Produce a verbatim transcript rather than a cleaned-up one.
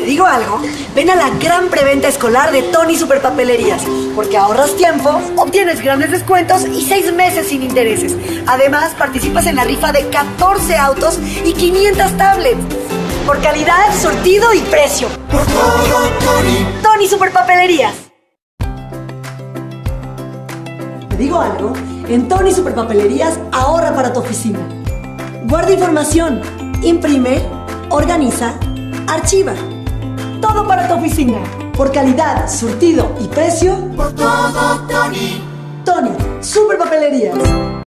digo algo? Ven a la gran preventa escolar de Tony Superpapelerías, porque ahorras tiempo, obtienes grandes descuentos y seis meses sin intereses. Además, participas en la rifa de catorce autos y quinientas tablets. Por calidad, surtido y precio. Por todo, Tony. Tony Superpapelerías. ¿Te digo algo? En Tony Superpapelerías ahorra para tu oficina. Guarda información, imprime, organiza, archiva. Todo para tu oficina. Por calidad, surtido y precio. Por todo, Tony. Tony Superpapelerías.